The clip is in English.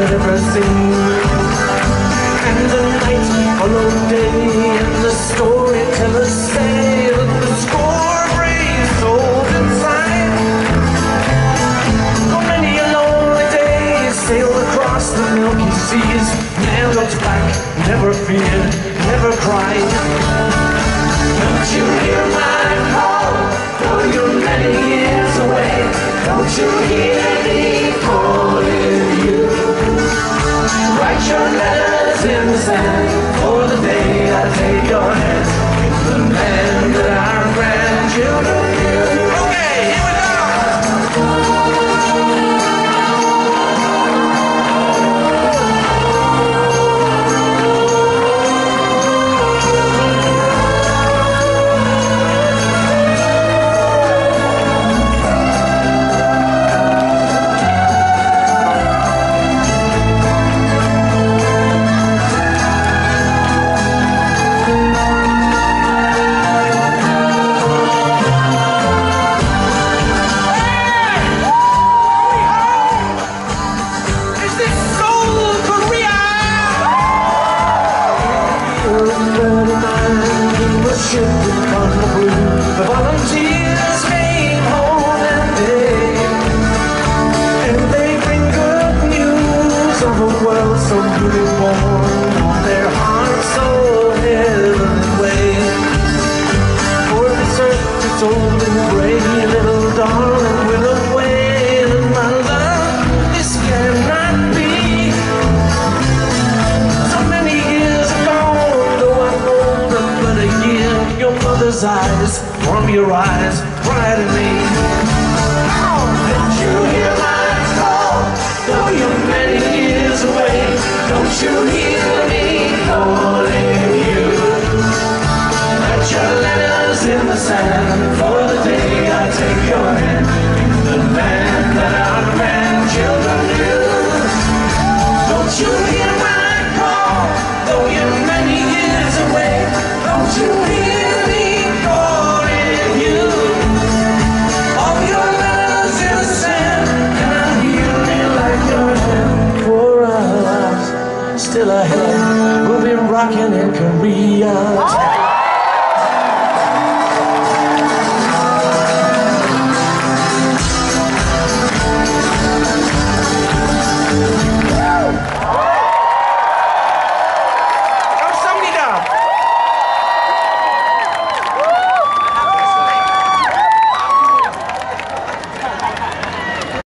had ever seen. And the night followed day, and the storytellers say that the score breeze sold inside. So many a lonely day sailed across the milky seas. Man looked back, never feared, never cried. Don't you hear my call, though you're many years away? Don't you hear me calling you? Write your letters in the sand for the day I take your hand. It's the man that our grandchildren knew. Okay, here we go! The volunteers came home and they bring good news of a world so beautiful, their hearts so heavenly way. For this earth is old and gray, little darling, will away, and my love, this cannot be. So many years ago, though I'm older but a year, your mother's eyes warm your eyes, cry to me. Oh, did you hear my call? Though you're many years away, don't you hear me calling you? Write your letters in the sand for the day I take your hand. He's the man that our grandchildren knew. Don't you hear my call? Though you're many years away, don't you hear me calling you? All your letters in the sand, and I hear me like your hand. For our lives still ahead, we'll be rocking in Korea.